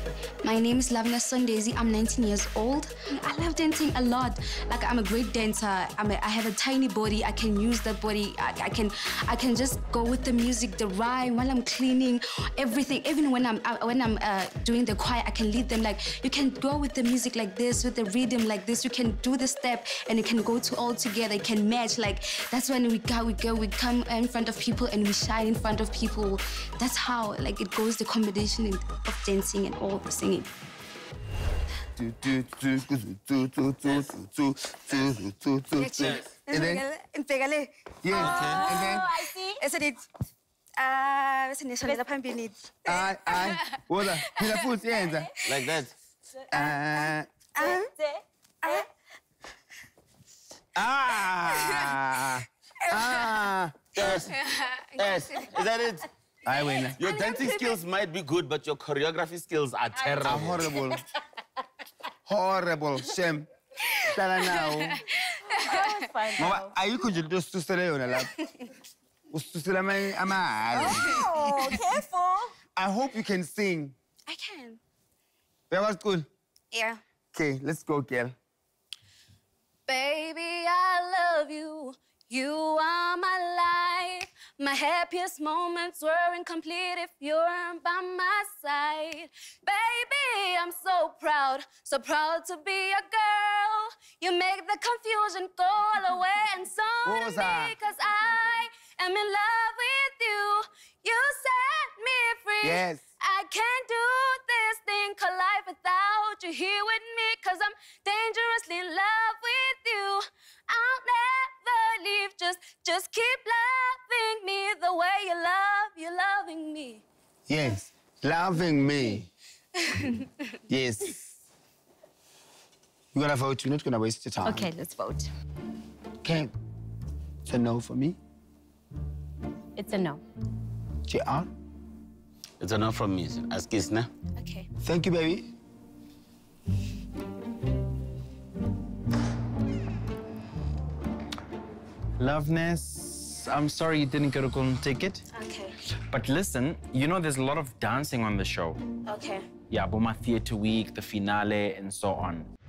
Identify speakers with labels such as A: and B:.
A: My name is Loveness. I'm 19 years old. I love dancing a lot. Like, I'm a great dancer. I have a tiny body. I can use that body. I can just go with the music, the rhyme, while I'm cleaning, everything. Even when I'm doing the choir, I can lead them. Like, you can go with the music like this, with the rhythm like this. You can do the step, and you can go to all together. You can match. Like, that's when we come in front of people and we shine in front of people. That's how, like, it goes, the combination of dancing and all the singing.
B: And then,
C: I see.
A: Isn't it?
B: like that. Yes. Yes. Is that it? I win. Your dancing skills might be good, but your choreography skills are terrible. Horrible. Horrible. Shame. Now. Mama, are you could just to stay on a lap?
C: Oh, careful.
B: I hope you can sing.
A: I can.
B: That was good.
A: Yeah.
B: Okay, let's go, girl.
A: Baby, I love you. You are my life. My happiest moments were incomplete if you weren't by my side. Baby, I'm so proud to be a girl. You make the confusion go all away and so does me, 'cause I am in love with you. You set me free.
B: Yes.
A: I can't do this thing called life without you here with me, 'cause I'm dangerously in love with you. I'll never leave, just keep loving me the way you're loving me.
B: Yes, loving me. Yes. You're gonna vote, you're not gonna waste your time.
A: Okay, let's vote.
B: Okay. It's a no for me.
A: It's a no.
B: JR?
D: It's a no from me. Ask Kisna.
A: Okay.
B: Thank you, baby.
E: Loveness, I'm sorry you didn't get a golden ticket.
A: Okay.
E: But listen, you know there's a lot of dancing on the show.
A: Okay.
E: Yeah, Boma Theatre Week, the finale, and so on.